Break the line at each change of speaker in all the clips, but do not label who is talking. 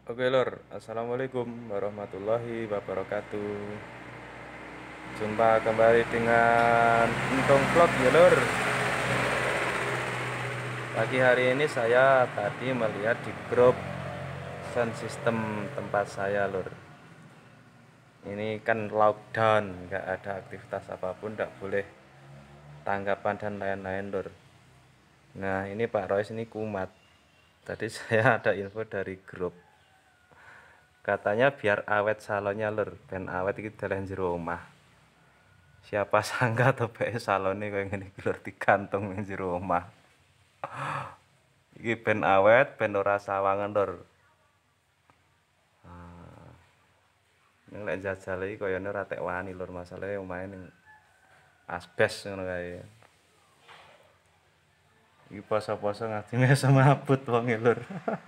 Oke lur, assalamualaikum warahmatullahi wabarakatuh. Jumpa kembali dengan Untung Vlog ya lur. Pagi hari ini saya tadi melihat di grup sound system tempat saya lur. Ini kan lockdown, nggak ada aktivitas apapun, nggak boleh tanggapan dan lain-lain lur. Nah ini Pak Royce ini kumat. Tadi saya ada info dari grup. Katanya biar awet salonnya lur, ben awet iki dalan jero omah. Siapa sangka topeke salone koyo ngene iki lur digantung ning jero omah. Iki ben awet, ben ora sawangan lur. Ning lek njajal iki koyone ora tek wani lur, masalahe omahe ning asbes ngono kae. Iki poso-poso ngadine semabut wonge lur.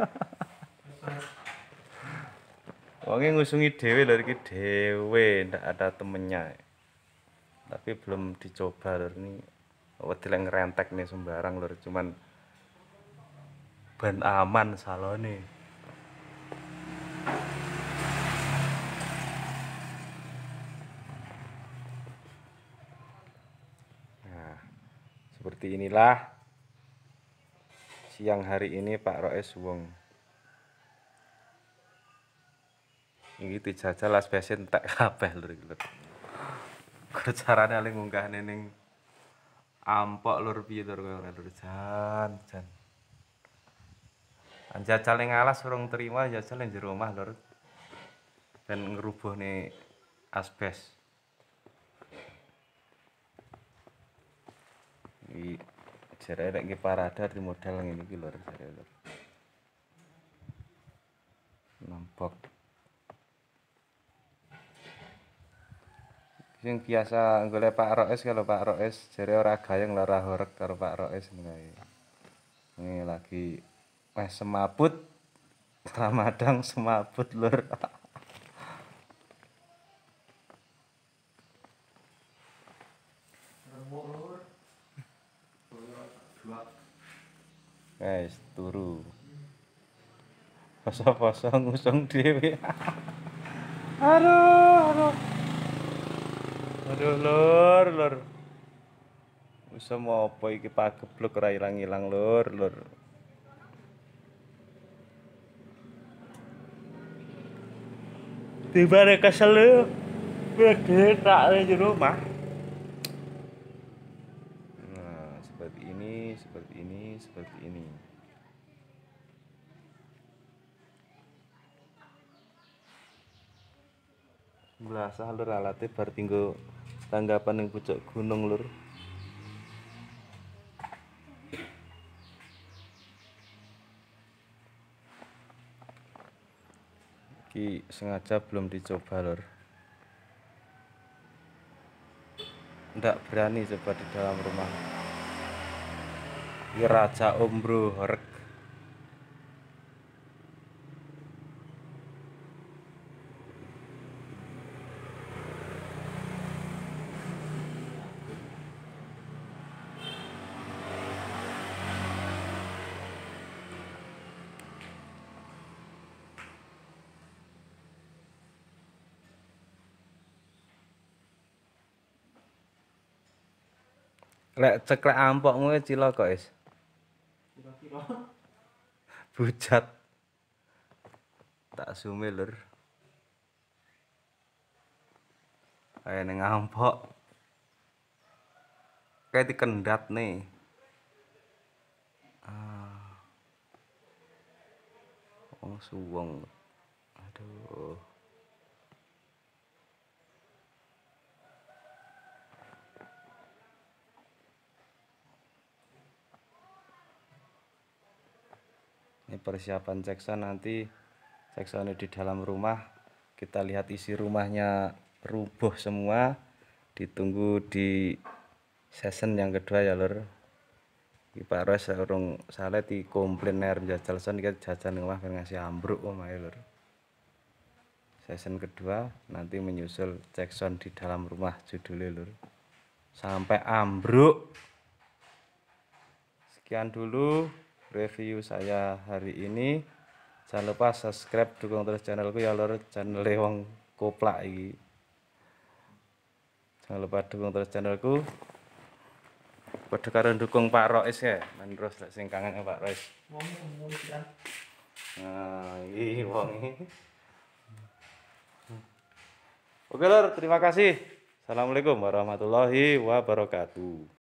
Wonge ngusungi dhewe lur iki dhewe, ndak ada temennya. Tapi belum dicoba lur ini. Wedi lek ngrentek nih sembarang lur, cuman ben aman salone. Nah, seperti inilah siang hari ini Pak Roes wong. Iki dijajal asbese entek kabeh lur iki lur. Kok carane ale ngunggahne ning ampok lur piye lur koyo lur jan. Jajal ning alas urung terima jajal ning jero omah lur. Ben ngrubuhne asbes. Iki jare nek iki parada di modal ngene iki lur jare lur. Nampok. Sing biasa golek Pak Roes kalau Pak Roes jare ora gayeng ora horeg karo Pak Roes ngene. Ini lagi semaput Ramadhan semaput lur. Guys, turu. Poso-poso ngusung dhewe. Aduh. Aduh lur. Usum apa iki pagebluk ora ilang-ilang lur. Tibane kesel lho. Wede tak ning jero omah. Nah, seperti ini. Blasah lur alate bar tinggo tanggapan ning pucuk gunung lur. Iki sengaja belum dicoba lur. Ndak berani coba di dalam rumah. Iki Raja Ombro horeg. Lek ceklek ampokmu cilaka is. Kira-kira bujat. Tak sume lur. Kayak ning ampok. Kayak dikendat nih. Wong suwung. Aduh. Ini persiapan cekson nanti ceksonnya di dalam rumah. Kita lihat isi rumahnya rubuh semua. Ditunggu di season yang kedua ya lur. Iki Pak Ros urung salah di komplain ner jajal son iki jajan ning omah ngasih ambruk omahe lur. Season kedua nanti menyusul cekson di dalam rumah judulnya lur. Sampai ambruk. Sekian dulu review saya hari ini. Jangan lupa subscribe, dukung terus channelku ya lur, channel wong koplak iki. Jangan lupa dukung terus channelku. Padha karo dukung Pak Rois ya, men terus lek sing kangen Pak Rois. Nah, iki wong iki. Oke lur, terima kasih. Assalamualaikum warahmatullahi wabarakatuh.